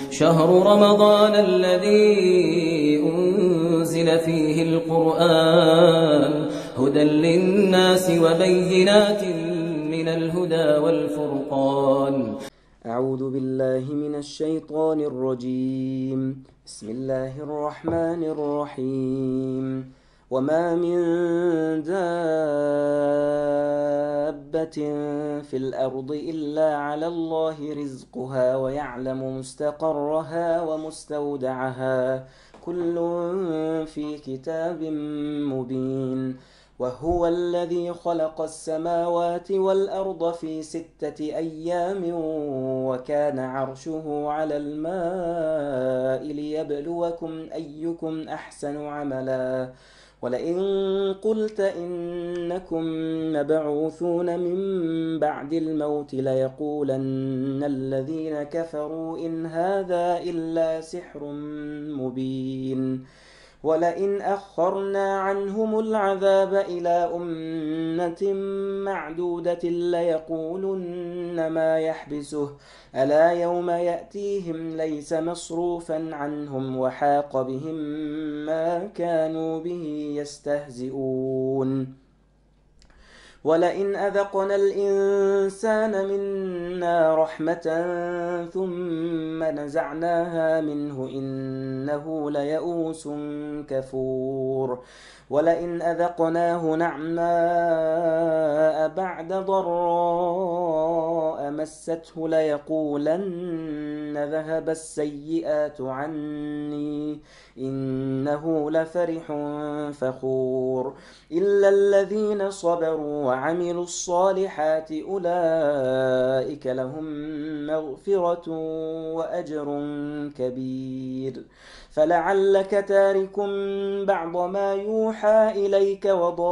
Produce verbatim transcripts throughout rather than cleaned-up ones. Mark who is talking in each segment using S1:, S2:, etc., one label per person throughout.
S1: شهر رمضان الذي أنزل فيه القرآن هدى للناس وبينات من الهدى والفرقان.
S2: أعوذ بالله من الشيطان الرجيم. بسم الله الرحمن الرحيم. وما من دابة في الأرض إلا على الله رزقها ويعلم مستقرها ومستودعها كل في كتاب مبين. وهو الذي خلق السماوات والأرض في ستة أيام وكان عرشه على الماء ليبلوكم أيكم أحسن عملا. ولئن قلت إنكم مبعوثون من بعد الموت ليقولن الذين كفروا إن هذا إلا سحر مبين. ولئن أخرنا عنهم العذاب إلى أمة معدودة ليقولن ما يحبسه ألا يوم يأتيهم ليس مصروفا عنهم وحاق بهم ما كانوا به يستهزئون. ولئن أذقنا الإنسان منا رحمة ثم نزعناها منه إنه ليئوس كفور. ولئن أذقناه نعماء بعد ضراء مسته ليقولن ذهب السيئات عني إنه لفرح فخور. إلا الذين صبروا وعملوا الصالحات أولئك لهم مغفرة وأجر كبير. فلعلك تارك بعض ما يوحى إليك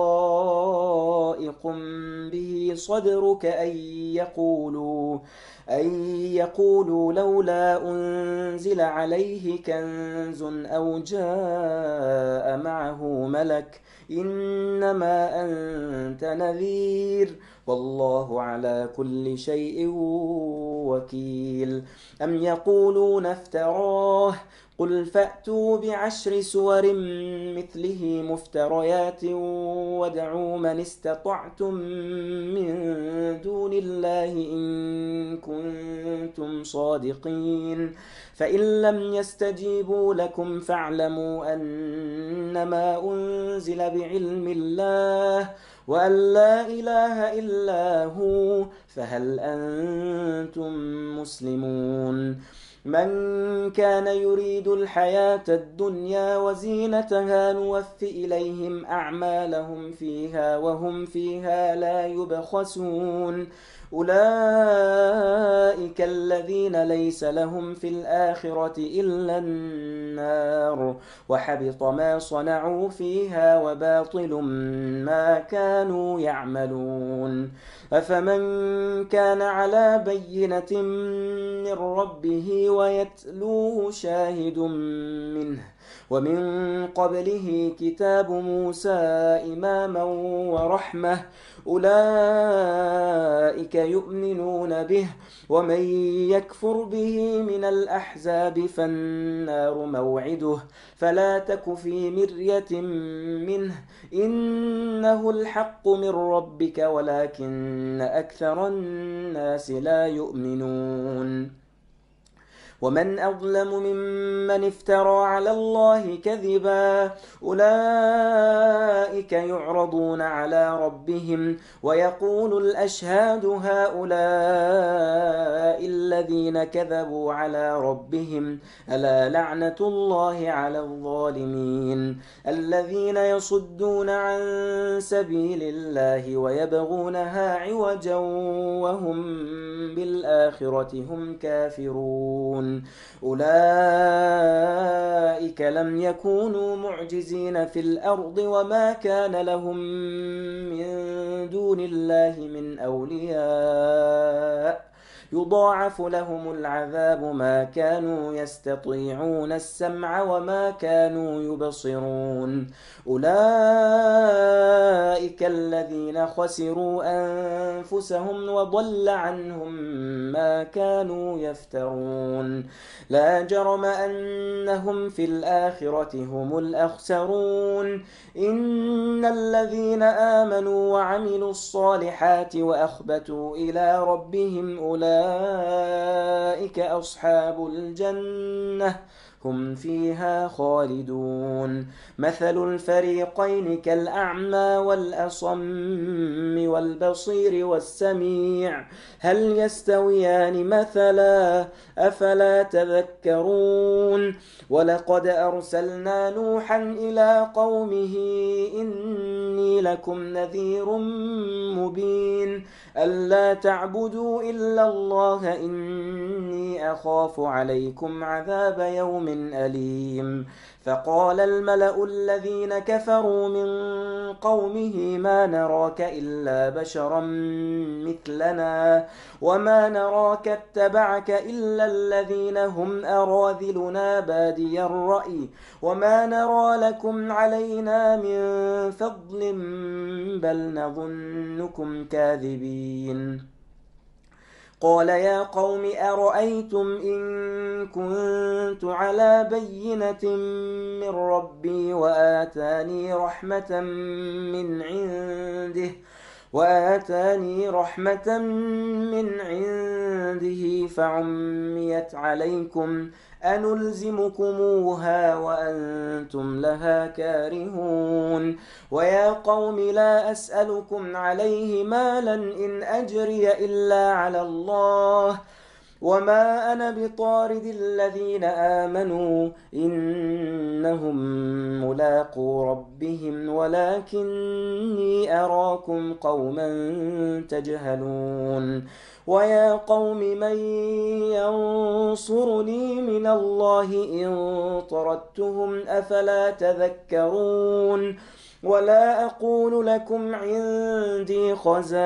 S2: وضائق به صدرك أن يقولوا أن يقولوا لولا أنزل عليه كنز أو جاء معه ملك إنما أنت نذير والله على كل شيء وكيل. أم يقولون افتراه قل فأتوا بعشر سور مثله مفتريات وادعوا من استطعتم من دون الله إن كنتم صادقين. فإن لم يستجيبوا لكم فاعلموا أنما أنزل بعلم الله وأن لا إله إلا هو فهل أنتم مسلمون. من كان يريد الحياة الدنيا وزينتها نوف إليهم أعمالهم فيها وهم فيها لا يبخسون. أولئك الذين ليس لهم في الآخرة إلا النار وحبط ما صنعوا فيها وباطل ما كانوا يعملون. أفمن كان على بينة من ربه ويتلوه شاهد منه ومن قبله كتاب موسى إماما ورحمة أولئك يؤمنون به. ومن يكفر به من الأحزاب فالنار موعده فلا تك في مرية منه إنه الحق من ربك ولكن أكثر الناس لا يؤمنون. ومن أظلم ممن افترى على الله كذبا أولئك يعرضون على ربهم ويقول الأشهاد هؤلاء الذين كذبوا على ربهم ألا لعنة الله على الظالمين الذين يصدون عن سبيل الله ويبغونها عوجا وهم بالآخرة هم كافرون. أولئك لم يكونوا معجزين في الأرض وما كان لهم من دون الله من أولياء يضاعف لهم العذاب ما كانوا يستطيعون السمع وما كانوا يبصرون. أولئك الذين خسروا أنفسهم وضل عنهم ما كانوا يفترون. لا جرم أنهم في الآخرة هم الأخسرون إن الذين آمنوا وعملوا الصالحات وأخبتوا إلى ربهم أولئك أصحاب الجنة هم فيها خالدون مثل الفريقين كالأعمى والأصم والبصير والسميع هل يستويان مثلا أفلا تذكرون ولقد أرسلنا نوحا إلى قومه إني لكم نذير مبين ألا تعبدوا إلا الله إني أخاف عليكم عذاب يوم أليم فقال الملأ الذين كفروا من قومه ما نراك إلا بشرا مثلنا وما نراك اتبعك إلا الذين هم أراذلنا بادي الرأي وما نرى لكم علينا من فضل بل نظنكم كاذبين قال يا قوم أرأيتم إن كنت على بينة من ربي وآتاني رحمة من عنده وآتاني رحمة من عنده فعميت عليكم أنلزمكموها وأنتم لها كارهون ويا قوم لا أسألكم عليه مالا إن أجري إلا على الله وما أنا بطارد الذين آمنوا إنهم ملاقو ربهم ولكني أراكم قوما تجهلون ويا قوم من ينصرني من الله إن طردتهم أفلا تذكرون ولا أقول لكم عندي خزائن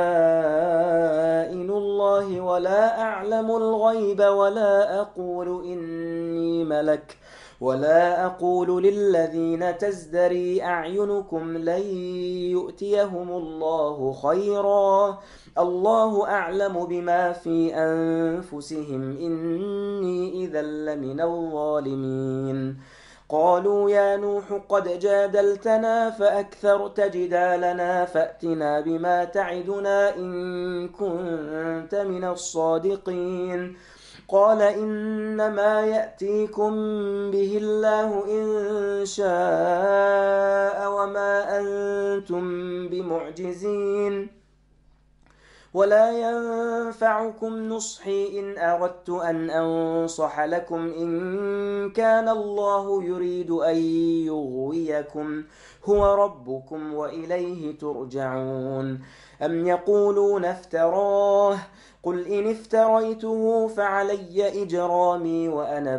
S2: الله ولا أعلم الغيب ولا أقول إني ملك ولا أقول للذين تزدري أعينكم لن يؤتيهم الله خيرا الله أعلم بما في أنفسهم إني إذا لمن الظالمين قالوا يا نوح قد جادلتنا فأكثرت جدالنا فأتنا بما تعدنا إن كنت من الصادقين قال إنما يأتيكم به الله إن شاء وما أنتم بمعجزين ولا ينفعكم نصحي إن أردت أن أنصح لكم إن كان الله يريد أن يغويكم هو ربكم وإليه ترجعون أم يقولون افتراه قل إن افتريته فعلي إجرامي وأنا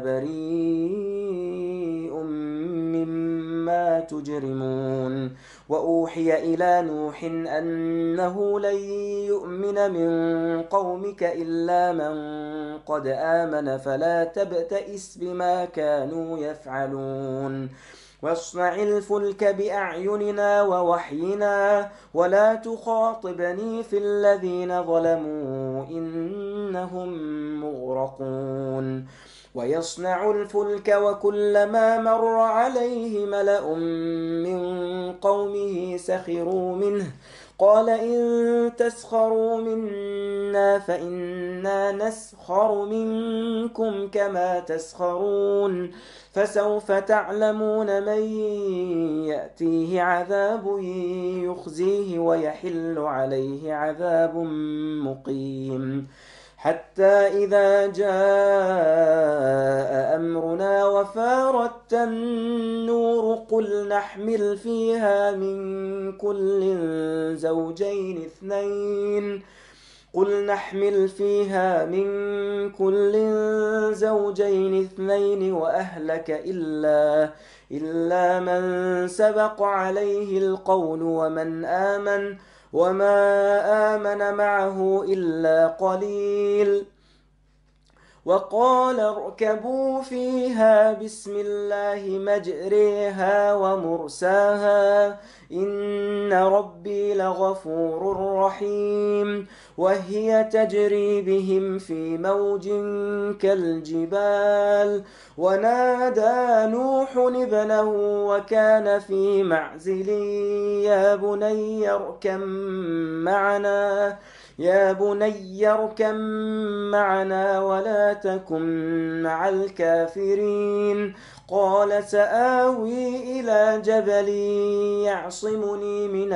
S2: بريء مما تجرمون وأوحي إلى نوح أنه لن يؤمن من قومك إلا من قد آمن فلا تبتئس بما كانوا يفعلون واصنع الفلك بأعيننا ووحينا ولا تخاطبني في الذين ظلموا إنهم مغرقون ويصنع الفلك وكلما مر عليه ملأ من قومه سخروا منه قال إن تسخروا منا فإنا نسخر منكم كما تسخرون فسوف تعلمون من يأتيه عذاب يخزيه ويحل عليه عذاب مقيم حتى إذا جاء أمرنا وفارت النور قل نحمل فيها من كل زوجين اثنين قل نحمل فيها من كل زوجين اثنين وأهلك إلا إلا من سبق عليه القول ومن آمن وما آمن معه إلا قليل وقال اركبوا فيها بسم الله مجريها ومرساها إن ربي لغفور رحيم وهي تجري بهم في موج كالجبال ونادى نوح ابنه وكان في معزل يا بني اركب معنا يا بني اركب معنا ولا تكن مع الكافرين قال سآوي إلى جبل يعصمني من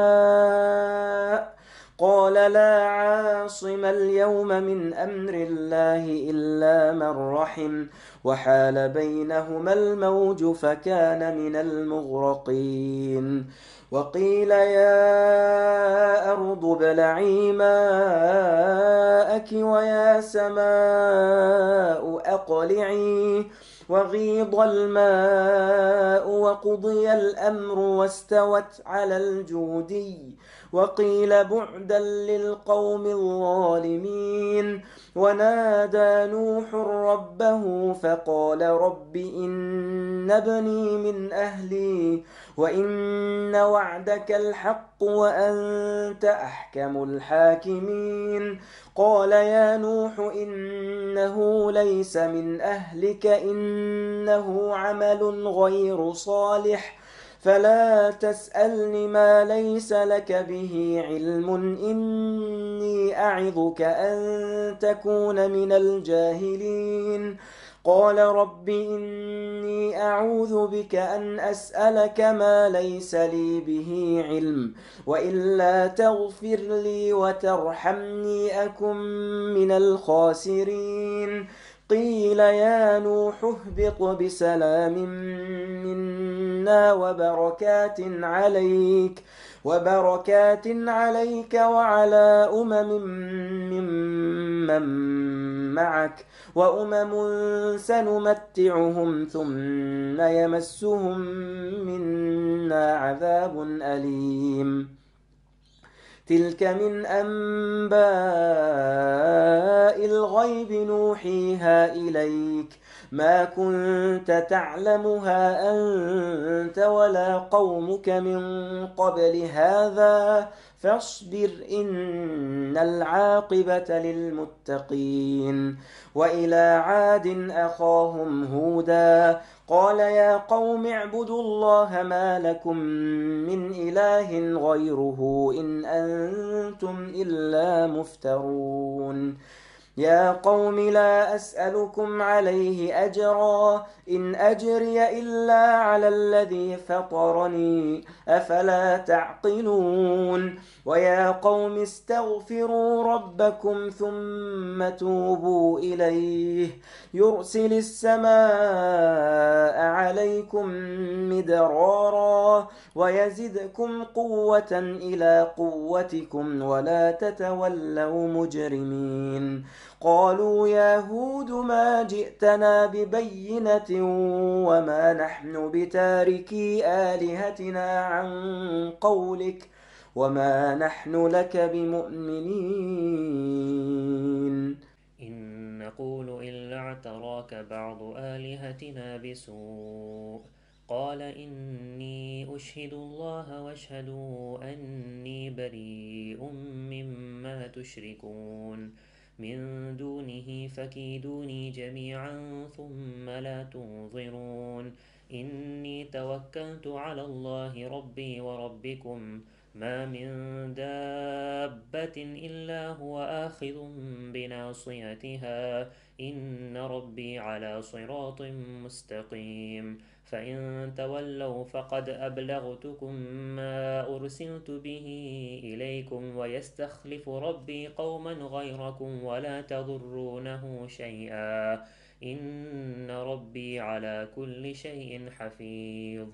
S2: الماء قال لا عاصم اليوم من أمر الله إلا من رحم وحال بينهما الموج فكان من المغرقين وقيل يا أرض ابلعي ماءك ويا سماء أقلعي وغيض الماء وقضي الأمر واستوت على الجودي وقيل بعدا للقوم الظالمين ونادى نوح ربه فقال رب إن ابني من أهلي وإن وعدك الحق وأنت أحكم الحاكمين قال يا نوح إنه ليس من أهلك إنه عمل غير صالح فلا تسألني ما ليس لك به علم إني أعظك أن تكون من الجاهلين قال رب إني أعوذ بك أن أسألك ما ليس لي به علم وإلا تغفر لي وترحمني أكن من الخاسرين قيل يا نوح اهبط بسلام منا وبركات عليك وبركات عليك وعلى أمم ممن معك وأمم سنمتعهم ثم يمسهم منا عذاب أليم تلك من أنباء الغيب نوحيها إليك ما كنت تعلمها أنت ولا قومك من قبل هذا فاصبر إن العاقبة للمتقين وإلى عاد أخاهم هودا قال يا قوم اعبدوا الله ما لكم من إله غيره إن أنتم إلا مفترون يا قوم لا أسألكم عليه أجرا إن أجري إلا على الذي فطرني أفلا تعقلون ويا قوم استغفروا ربكم ثم توبوا إليه يرسل السماء عليكم مدرارا ويزدكم قوة إلى قوتكم ولا تتولوا مجرمين قالوا يا هود ما جئتنا ببينة وما نحن بتاركي آلهتنا عن قولك وما نحن لك بمؤمنين
S3: إن نقول إلا اعتراك بعض آلهتنا بسوء قال إني أشهد الله واشهدوا أني بريء مما تشركون من دونه فكيدوني جميعا ثم لا تنظرون إني توكلت على الله ربي وربكم ما من دابة إلا هو آخذ بناصيتها إن ربي على صراط مستقيم فإن تولوا فقد أبلغتكم ما أرسلت به إليكم ويستخلف ربي قوما غيركم ولا تضرونه شيئا إن ربي على كل شيء حفيظ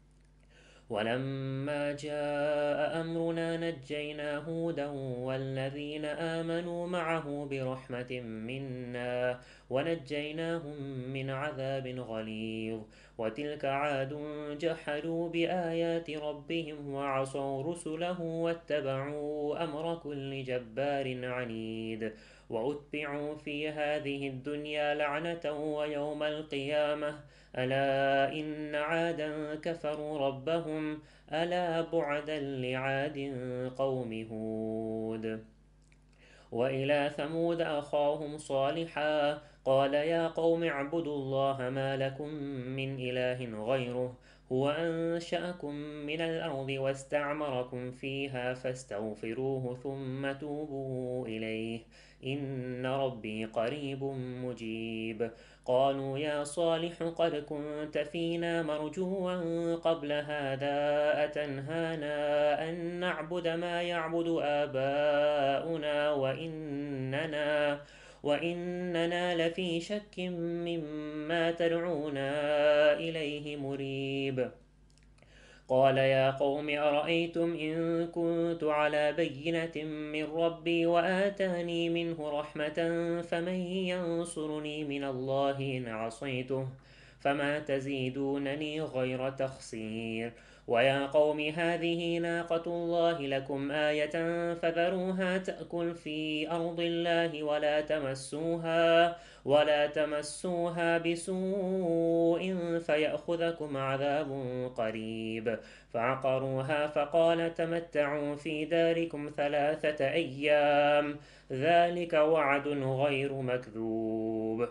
S3: ولما جاء أمرنا نجينا هودا والذين آمنوا معه برحمة منا ونجيناهم من عذاب غليظ وتلك عاد جحدوا بآيات ربهم وعصوا رسله واتبعوا أمر كل جبار عنيد وأتبعوا في هذه الدنيا لعنة ويوم القيامة ألا إن عادا كفروا ربهم ألا بعدا لعاد قوم هود. وإلى ثمود أخاهم صالحا قال يا قوم اعبدوا الله ما لكم من إله غيره هو أنشأكم من الأرض واستعمركم فيها فاستغفروه ثم توبوا إليه إن ربي قريب مجيب. قالوا يا صالح قد كنت فينا مرجوا قبل هذا أتنهانا أن نعبد ما يعبد آباؤنا وإننا وإننا لفي شك مما تدعونا إليه مريب. قال يا قوم أرأيتم إن كنت على بينة من ربي وآتاني منه رحمة فمن ينصرني من الله إن عصيته فما تزيدونني غير تخسير. ويا قوم هذه ناقة الله لكم آية فذروها تأكل في أرض الله ولا تمسوها ولا تمسوها بسوء فيأخذكم عذاب قريب. فعقروها فقال تمتعوا في داركم ثلاثة أيام ذلك وعد غير مكذوب.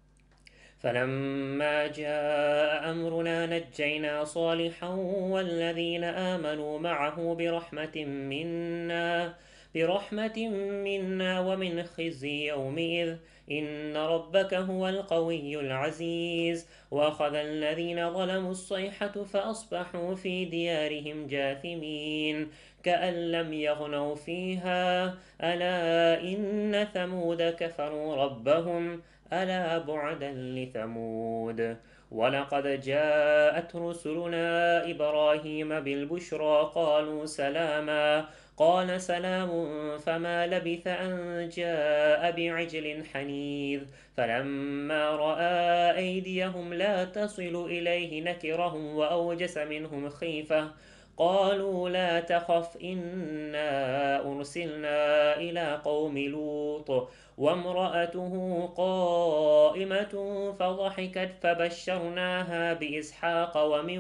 S3: فلما جاء أمرنا نجينا صالحا والذين آمنوا معه برحمة منا برحمة منا ومن خزي يومئذ إن ربك هو القوي العزيز. وأخذ الذين ظلموا الصيحة فأصبحوا في ديارهم جاثمين كأن لم يغنوا فيها ألا إن ثمود كفروا ربهم ألا بعدا لثمود. ولقد جاءت رسلنا إبراهيم بالبشرى قالوا سلاما قال سلام فما لبث أن جاء بعجل حنيذ فلما رأى أيديهم لا تصل إليه نكرهم وأوجس منهم خيفة قالوا لا تخف إنا أرسلنا إلى قوم لوط وامرأته قائمة فضحكت فبشرناها بإسحاق ومن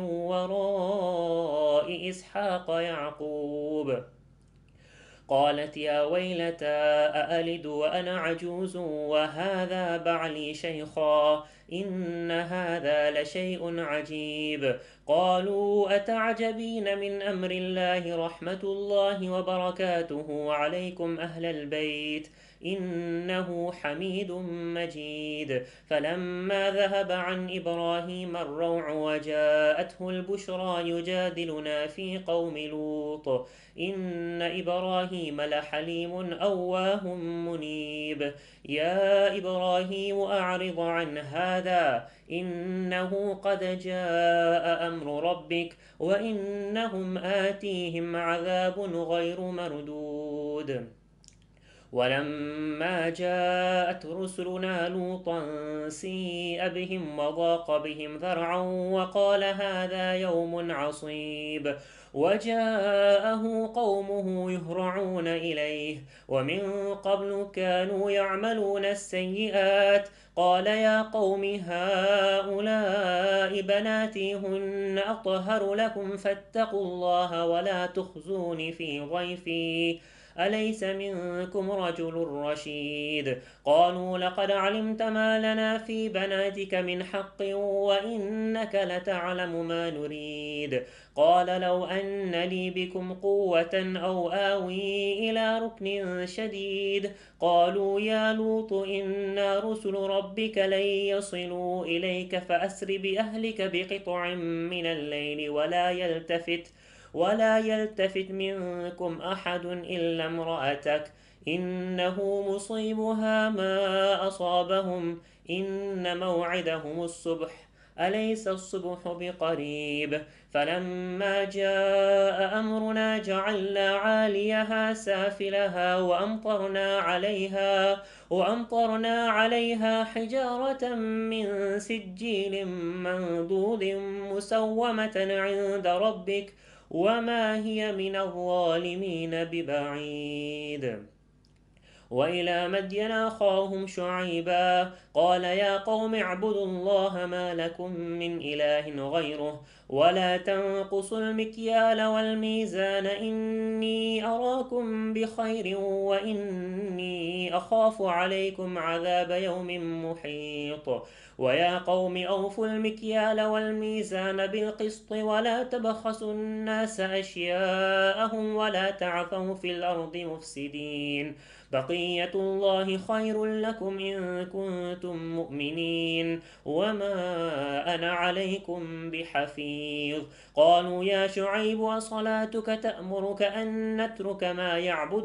S3: وراء إسحاق يعقوب قالت يا ويلتى أألد وأنا عجوز وهذا بعلي شيخا إن هذا لشيء عجيب. قالوا أتعجبين من أمر الله رحمة الله وبركاته عليكم أهل البيت إنه حميد مجيد. فلما ذهب عن إبراهيم الروع وجاءته البشرى يجادلنا في قوم لوط إن إبراهيم لحليم أواه منيب. يا إبراهيم أعرض عن هذا إنه قد جاء أمر ربك وإنهم آتيهم عذاب غير مردود. ولما جاءت رسلنا لوطا سيء بهم وضاق بهم ذرعا وقال هذا يوم عصيب وجاءه قومه يهرعون إليه ومن قبل كانوا يعملون السيئات قال يا قوم هؤلاء بناتي هن أطهر لكم فاتقوا الله ولا تخزوني في ضيفي أليس منكم رجل رشيد. قالوا لقد علمت ما لنا في بناتك من حق وإنك لتعلم ما نريد. قال لو أن لي بكم قوة أو آوي إلى ركن شديد. قالوا يا لوط إنا رسل ربك لن يصلوا إليك فأسر بأهلك بقطع من الليل ولا يلتفت ولا يلتفت منكم أحد إلا امرأتك إنه مصيبها ما أصابهم إن موعدهم الصبح أليس الصبح بقريب. فلما جاء أمرنا جعلنا عاليها سافلها وأمطرنا عليها وأمطرنا عليها حجارة من سجيل منضود مسومة عند ربك وما هي من الظالمين ببعيد. وإلى مدين أخاهم شعيبا قال يا قوم اعبدوا الله ما لكم من إله غيره ولا تنقصوا المكيال والميزان إني أراكم بخير وإني أخاف عليكم عذاب يوم محيط ويا قوم أوفوا المكيال والميزان بالقسط ولا تبخسوا الناس أشياءهم ولا تعثوا في الأرض مفسدين بقية الله خير لكم إن كنتم مؤمنين وما أنا عليكم بحفيظ قالوا يا شعيب أصلاتك تأمرك أن نترك ما يعبد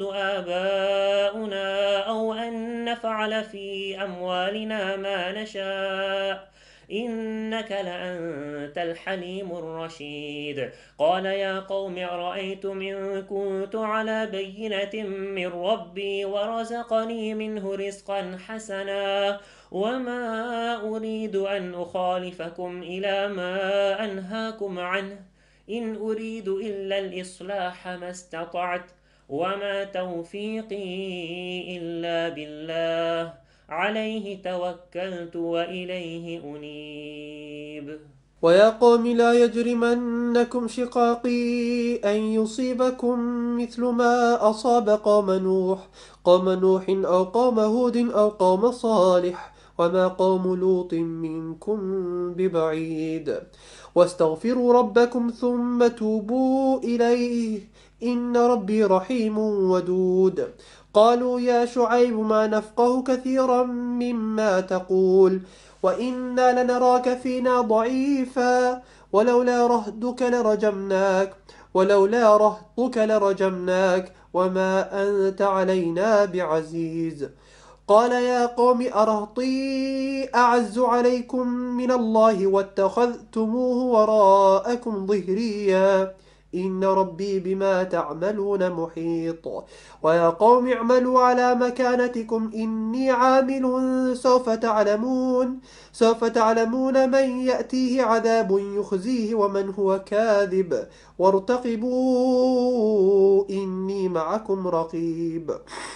S3: آباؤنا أو أن نفعل في أموالنا ما نشاء إنك لأنت الحليم الرشيد قال يا قوم أرأيتم إن كنت على بينة من ربي ورزقني منه رزقا حسنا وما أريد أن أخالفكم إلى ما أنهاكم عنه إن أريد إلا الإصلاح ما استطعت وما توفيقي إلا بالله عليه توكلت وإليه أنيب
S4: ويا قوم لا يجرمنكم شقاقي أن يصيبكم مثل ما أصاب قوم نوح قوم نوح أو قوم هود أو قوم صالح وما قوم لوط منكم ببعيد واستغفروا ربكم ثم توبوا إليه إن ربي رحيم ودود قالوا يا شعيب ما نفقه كثيرا مما تقول وإنا لنراك فينا ضعيفا ولولا رهدك لرجمناك ولولا رهطك لرجمناك وما أنت علينا بعزيز قال يا قوم أرهطي أعز عليكم من الله واتخذتموه وراءكم ظهريا إن ربي بما تعملون محيط ويا قوم اعملوا على مكانتكم إني عامل سوف تعلمون سوف تعلمون من يأتيه عذاب يخزيه ومن هو كاذب وارتقبوا إني معكم رقيب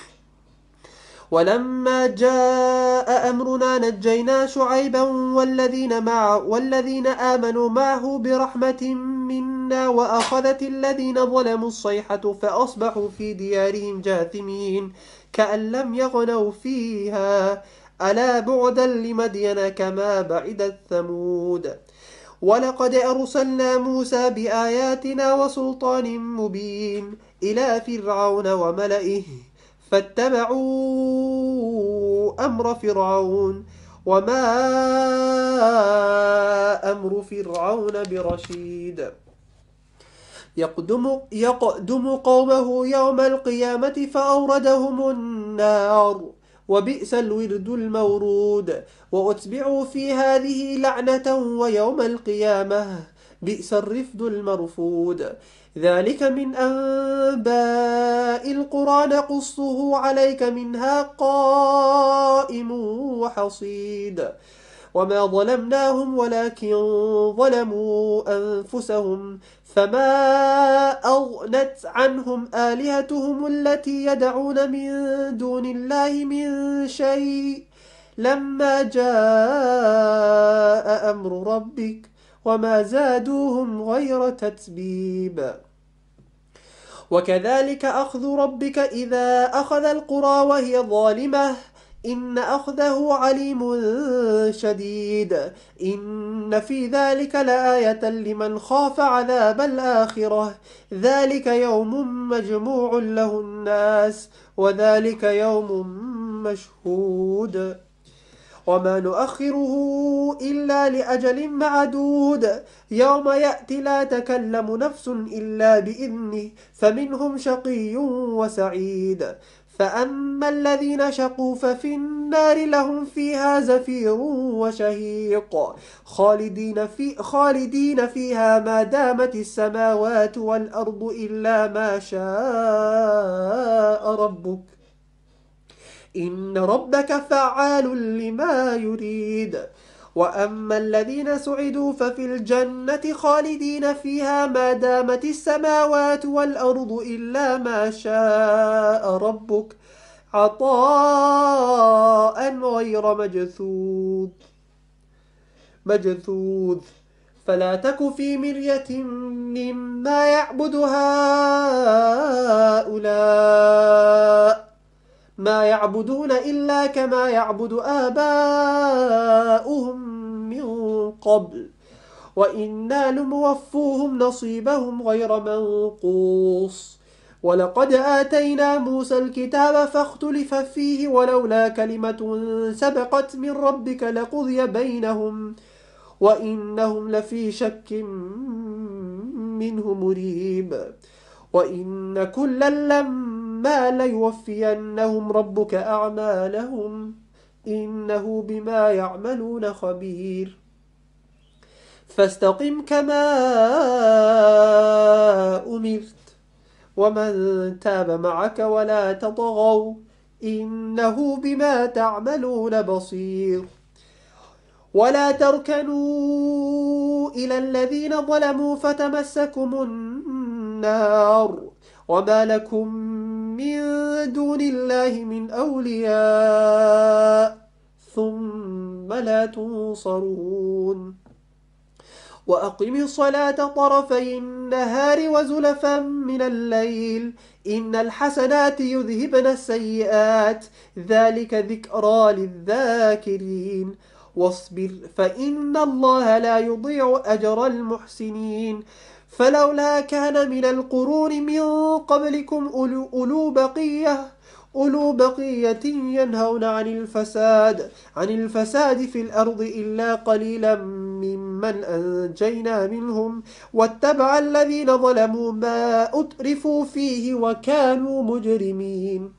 S4: ولما جاء أمرنا نجينا شعيبا والذين, مع والذين آمنوا معه برحمة منا وأخذت الذين ظلموا الصيحة فأصبحوا في ديارهم جاثمين كأن لم يغنوا فيها ألا بعدا لمدين كما بعدت ثمود ولقد أرسلنا موسى بآياتنا وسلطان مبين إلى فرعون وملئه فاتبعوا أمر فرعون وما أمر فرعون برشيد يقدم, يقدم قومه يوم القيامة فأوردهم النار وبئس الورد المورود وأتبعوا في هذه لعنة ويوم القيامة بئس الرفد المرفود ذلك من أنباء القرى نقصه عليك منها قائم وحصيد وما ظلمناهم ولكن ظلموا أنفسهم فما أغنت عنهم آلهتهم التي يدعون من دون الله من شيء لما جاء أمر ربك وما زادوهم غير تتبيب وكذلك أخذ ربك إذا أخذ القرى وهي ظالمة إن أخذه عليم شديد إن في ذلك لآية لمن خاف عذاب الآخرة ذلك يوم مجموع له الناس وذلك يوم مشهود وما نؤخره إلا لأجل معدود يوم يأتي لا تكلم نفس إلا بإذنه فمنهم شقي وسعيد فأما الذين شقوا ففي النار لهم فيها زفير وشهيق خالدين, في خالدين فيها ما دامت السماوات والأرض إلا ما شاء ربك إن ربك فعال لما يريد وأما الذين سعدوا ففي الجنة خالدين فيها ما دامت السماوات والأرض إلا ما شاء ربك عطاء غير مجثوذ مجثوذ فلا تك في مرية مما يعبد هؤلاء ما يعبدون إلا كما يعبد آباؤهم من قبل وإنا لموفوهم نصيبهم غير منقوص ولقد آتينا موسى الكتاب فاختلف فيه ولولا كلمة سبقت من ربك لقضي بينهم وإنهم لفي شك منه مريب وإن كلا لما ليوفينهم ربك أعمالهم إنه بما يعملون خبير فاستقم كما أمرت ومن تاب معك ولا تطغوا إنه بما تعملون بصير ولا تركنوا إلى الذين ظلموا فتمسكم النار وما لكم من دون الله من أولياء ثم لا تنصرون وأقم الصلاة طرفي النهار وزلفا من الليل إن الحسنات يذهبن السيئات ذلك ذكرى للذاكرين واصبر فإن الله لا يضيع أجر المحسنين فلولا كان من القرون من قبلكم أولو بقية أولو بقية ينهون عن الفساد عن الفساد في الأرض إلا قليلا ممن أنجينا منهم واتبع الذين ظلموا ما أترفوا فيه وكانوا مجرمين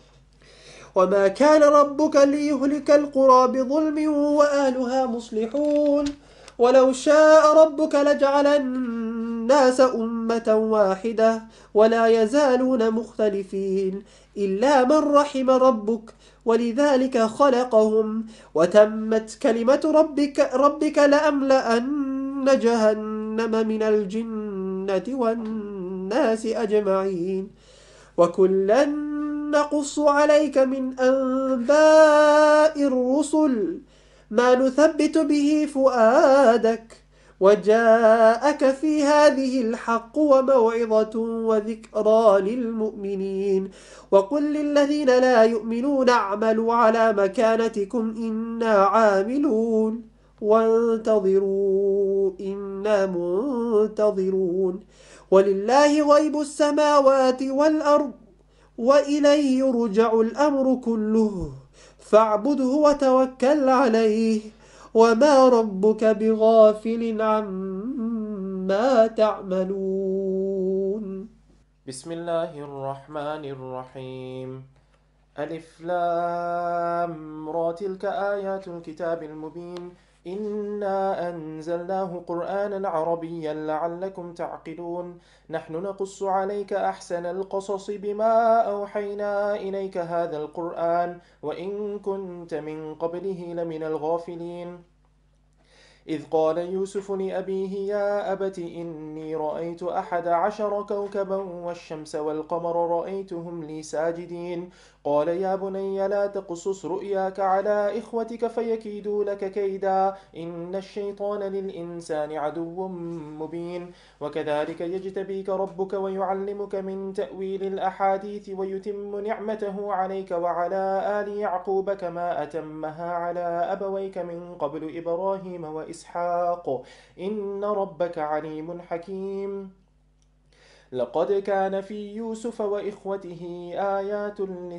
S4: وما كان ربك ليهلك القرى بظلم وأهلها مصلحون ولو شاء ربك لجعل الناس أمة واحدة ولا يزالون مختلفين إلا من رحم ربك ولذلك خلقهم وتمت كلمة ربك, ربك لأملأن جهنم من الجنة والناس أجمعين وكلا نقص عليك من أنباء الرسل ما نثبت به فؤادك وجاءك في هذه الحق وموعظة وذكرى للمؤمنين وقل للذين لا يؤمنون اعملوا على مكانتكم إنا عاملون وانتظروا إنا منتظرون ولله غيب السماوات والأرض وإليه يرجع الأمر كله فاعبده وتوكل عليه وما ربك بغافل عما تعملون
S5: بسم الله الرحمن الرحيم ألف لام را تلك آيات الكتاب المبين إنا أنزلناه قرآنا عربيا لعلكم تعقلون نحن نقص عليك أحسن القصص بما أوحينا إليك هذا القرآن وإن كنت من قبله لمن الغافلين إذ قال يوسف لأبيه يا أبت إني رأيت أحد عشر كوكبا والشمس والقمر رأيتهم لي ساجدين قال يا بني لا تقصص رؤياك على إخوتك فيكيدوا لك كيدا إن الشيطان للإنسان عدو مبين وكذلك يجتبيك ربك ويعلمك من تأويل الأحاديث ويتم نعمته عليك وعلى آل يعقوب كما أتمها على أبويك من قبل إبراهيم وإسحاق إن ربك عليم حكيم لقد كان في يوسف وإخوته آيات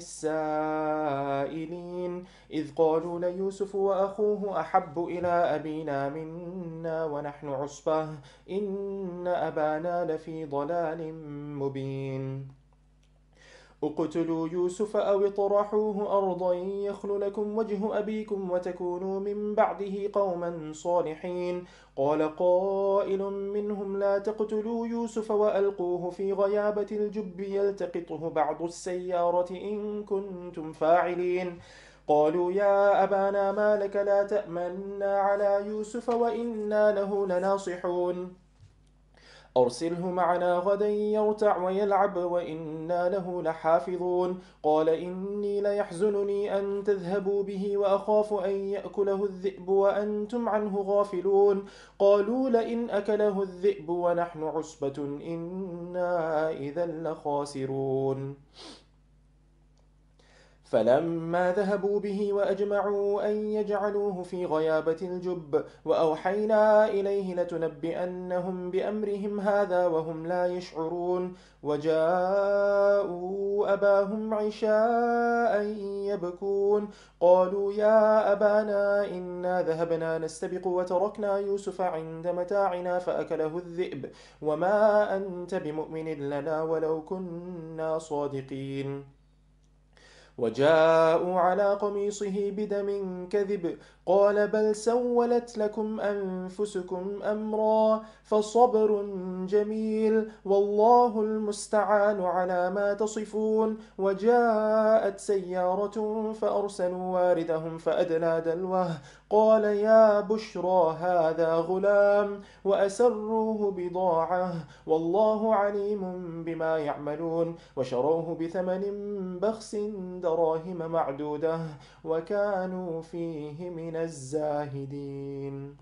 S5: للسائلين إذ قالوا ليوسف وأخوه أحب إلى أبينا منا ونحن عصبة إن أبانا لفي ضلال مبين اقتلوا يوسف أو اطرحوه أرضا يخل لكم وجه أبيكم وتكونوا من بعده قوما صالحين قال قائل منهم لا تقتلوا يوسف وألقوه في غيابة الجب يلتقطه بعض السيارة إن كنتم فاعلين قالوا يا أبانا ما لك لا تأمنا على يوسف وإنا له لناصحون أرسله معنا غدا يرتع ويلعب وإنا له لحافظون. قال إني ليحزنني أن تذهبوا به وأخاف أن يأكله الذئب وأنتم عنه غافلون. قالوا لئن أكله الذئب ونحن عصبة إنا إذا لخاسرون. فلما ذهبوا به وأجمعوا أن يجعلوه في غيابة الجب وأوحينا إليه لتنبئنهم بأمرهم هذا وهم لا يشعرون. وجاءوا أباهم عشاء يبكون قالوا يا أبانا إنا ذهبنا نستبق وتركنا يوسف عند متاعنا فأكله الذئب وما أنت بمؤمن لنا ولو كنا صادقين. وجاءوا على قميصه بدم كذب قال بل سولت لكم أنفسكم أمرا فصبر جميل والله المستعان على ما تصفون. وجاءت سيارة فأرسلوا واردهم فأدلى دلوه قال يا بشرى هذا غلام وأسروه بضاعة والله عليم بما يعملون. وشروه بثمن بخس دراهم معدودة وكانوا فيه من الزاهدين.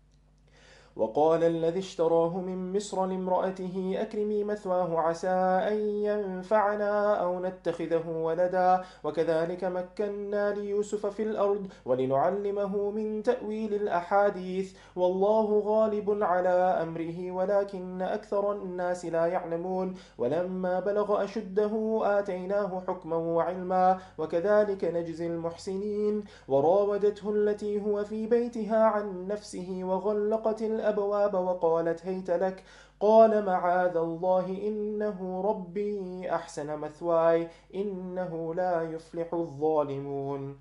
S5: وقال الذي اشتراه من مصر لامرأته أكرمي مثواه عسى أن ينفعنا أو نتخذه ولدا وكذلك مكنا ليوسف في الأرض ولنعلمه من تأويل الأحاديث والله غالب على أمره ولكن أكثر الناس لا يعلمون. ولما بلغ أشده آتيناه حكما وعلما وكذلك نجزي المحسنين. وراودته التي هو في بيتها عن نفسه وغلقت الأبواب وقالت هيت لك قال معاذ الله إنه ربي أحسن مثواي إنه لا يفلح الظالمون.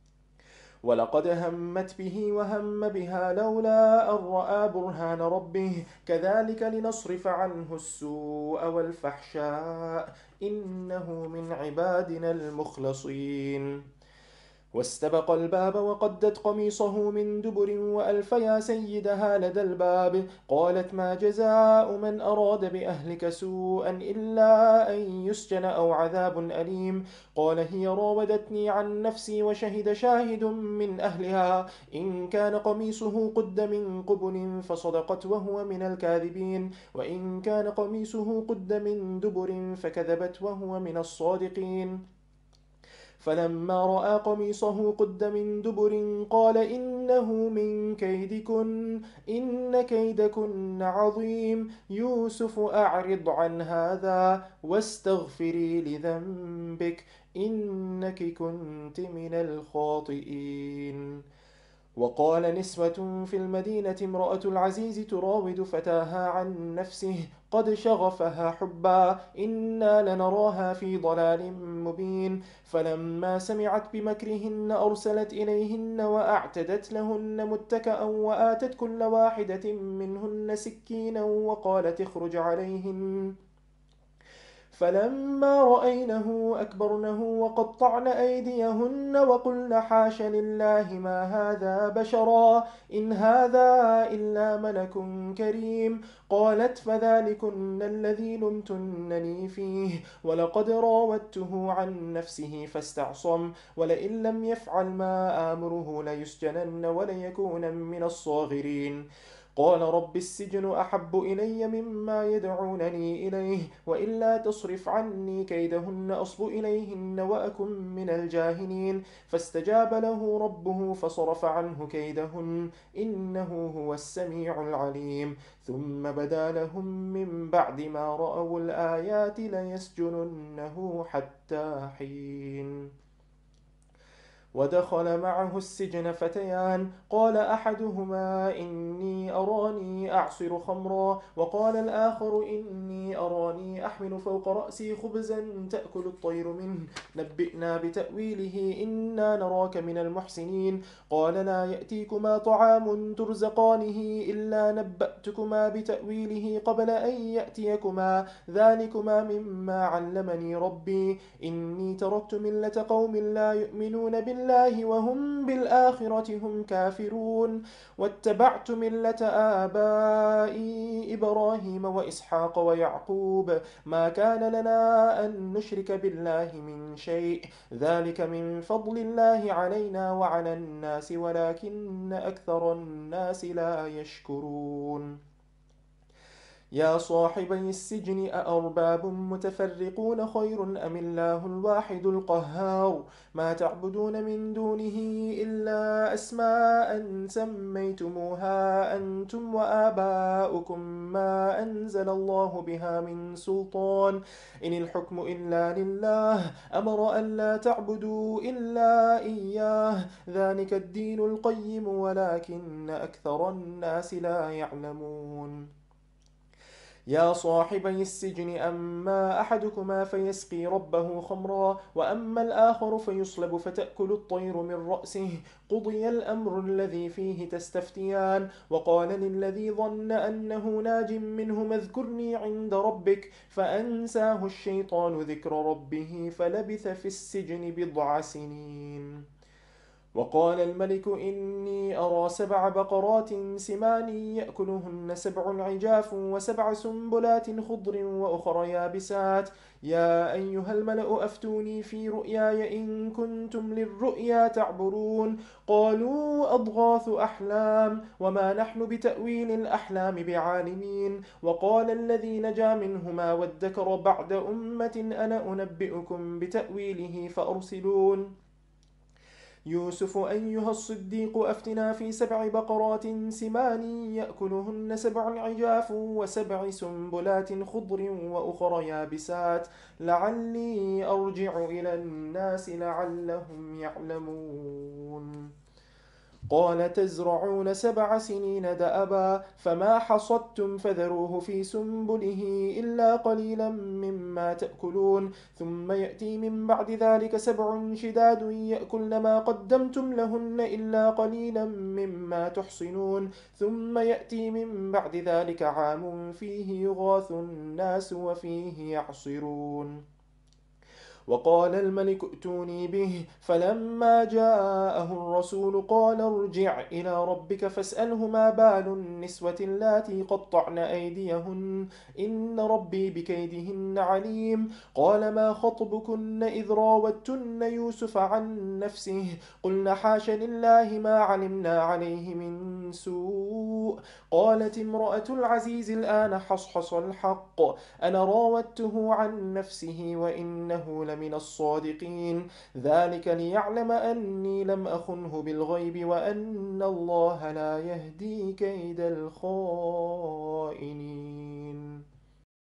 S5: ولقد همت به وهم بها لولا أن رأى برهان ربه كذلك لنصرف عنه السوء والفحشاء إنه من عبادنا المخلصين. واستبق الباب وقدت قميصه من دبر وألف يا سيدها لدى الباب قالت ما جزاء من أراد بأهلك سوءا إلا أن يسجن أو عذاب أليم. قال هي راودتني عن نفسي وشهد شاهد من أهلها إن كان قميصه قد من قبل فصدقت وهو من الكاذبين وإن كان قميصه قد من دبر فكذبت وهو من الصادقين. فلما رأى قميصه قد من دبر قال إنه من كيدكن إن كيدكن عظيم يوسف أعرض عن هذا واستغفري لذنبك إنك كنت من الخاطئين. وقال نسوة في المدينة امرأة العزيز تراود فتاها عن نفسه قد شغفها حبا إنا لنراها في ضلال مبين. فلما سمعت بمكرهن أرسلت إليهن وأعتدت لهن متكأ وآتت كل واحدة منهن سكينا وقالت اخرج عليهن. فلما رأينه أكبرنه وقطعن أيديهن وقلن حاش لله ما هذا بشرا إن هذا إلا ملك كريم. قالت فذلكن الذي لمتنني فيه ولقد راودته عن نفسه فاستعصم ولئن لم يفعل ما آمره ليسجنن وليكون من الصاغرين. قال رب السجن أحب إلي مما يدعونني إليه وإلا تصرف عني كيدهن أصب إليهن وأكن من الجاهلين. فاستجاب له ربه فصرف عنه كيدهن إنه هو السميع العليم. ثم بدا لهم من بعد ما رأوا الآيات ليسجننه حتى حين. ودخل معه السجن فتيان قال أحدهما إني أراني أعصر خمرا وقال الآخر إني أراني أحمل فوق رأسي خبزا تأكل الطير منه نبئنا بتأويله إنا نراك من المحسنين. قال لا يأتيكما طعام ترزقانه إلا نبأتكما بتأويله قبل أن يأتيكما ذلكما مما علمني ربي إني تركت ملة قوم لا يؤمنون بالله بالله وهم بالآخرة هم كافرون واتبعت ملة آبائي إبراهيم وإسحاق ويعقوب ما كان لنا أن نشرك بالله من شيء ذلك من فضل الله علينا وعلى الناس ولكن أكثر الناس لا يشكرون يا صاحبي السجن أأرباب متفرقون خير أم الله الواحد القهار ما تعبدون من دونه إلا أسماء سميتموها أنتم وآباؤكم ما أنزل الله بها من سلطان إن الحكم إلا لله أمر أن لا تعبدوا إلا إياه ذلك الدين القيم ولكن أكثر الناس لا يعلمون يا صاحبي السجن أما أحدكما فيسقي ربه خمرا وأما الآخر فيصلب فتأكل الطير من رأسه قضي الأمر الذي فيه تستفتيان وقال للذي ظن أنه ناج منهما اذكرني عند ربك فأنساه الشيطان ذكر ربه فلبث في السجن بضع سنين وقال الملك إني أرى سبع بقرات سمان يأكلهن سبع عجاف وسبع سنبلات خضر وأخر يابسات يا أيها الملأ أفتوني في رؤياي إن كنتم للرؤيا تعبرون قالوا أضغاث أحلام وما نحن بتأويل الأحلام بعالمين وقال الذي نجا منهما وادكر بعد أمة أنا أنبئكم بتأويله فأرسلون يوسف أيها الصديق أفتنا في سبع بقرات سمان يأكلهن سبع عجاف وسبع سنبلات خضر وأخر يابسات لعلي أرجع إلى الناس لعلهم يعلمون قال تزرعون سبع سنين دأبا فما حصدتم فذروه في سنبله إلا قليلا مما تأكلون ثم يأتي من بعد ذلك سبع شداد يأكلن ما قدمتم لهن إلا قليلا مما تحصنون ثم يأتي من بعد ذلك عام فيه يغاث الناس وفيه يعصرون وقال الملك ائتوني به فلما جاءه الرسول قال ارجع إلى ربك فاسأله ما بال النسوة اللاتي قطعن أيديهن إن ربي بكيدهن عليم قال ما خطبكن إذ راوتن يوسف عن نفسه قلن حاش لله ما علمنا عليه من سوء قالت امرأة العزيز الآن حصحص الحق أنا راودته عن نفسه وإنه لمن الصادقين ذلك ليعلم أني لم أخنه بالغيب وأن الله لا يهدي كيد الخائنين